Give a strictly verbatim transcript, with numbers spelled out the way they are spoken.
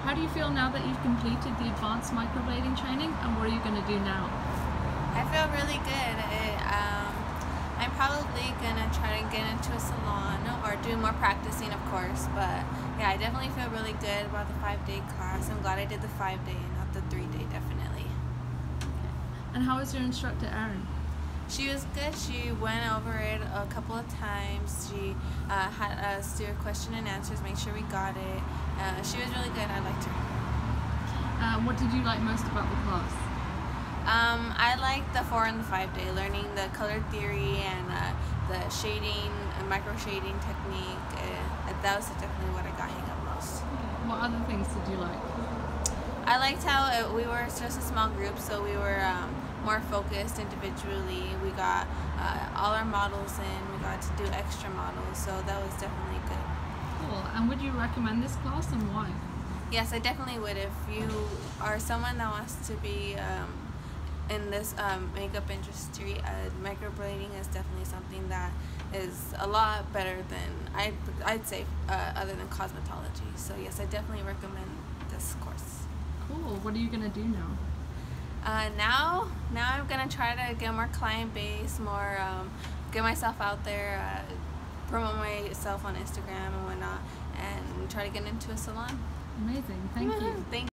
How do you feel now that you've completed the advanced microblading training, and what are you going to do now? I feel really good. It, um, I'm probably going to try to get into a salon or do more practicing, of course, but yeah, I definitely feel really good about the five-day class. I'm glad I did the five-day and not the three-day, definitely. And how was your instructor, Erin? She was good. She went over it a couple of times. She uh, had us do a question and answers, make sure we got it. Uh, she was really good. I liked her. Uh, what did you like most about the class? Um, I liked the four and the five day, learning the color theory and uh, the shading, uh, micro shading technique. Uh, that was definitely what I got hang of most. What other things did you like? I liked how it, we were just a small group, so we were um, more focused individually. We got uh, all our models in, we got to do extra models, so that was definitely good. Cool. And would you recommend this class, and why? Yes, I definitely would. If you are someone that wants to be um, in this um, makeup industry, uh, microblading is definitely something that is a lot better than, I'd, I'd say, uh, other than cosmetology. So yes, I definitely recommend this course. Cool. What are you going to do now? Uh, now, now I'm gonna try to get more client base, more um, get myself out there, uh, promote myself on Instagram and whatnot, and try to get into a salon. Amazing. Thank you. Thank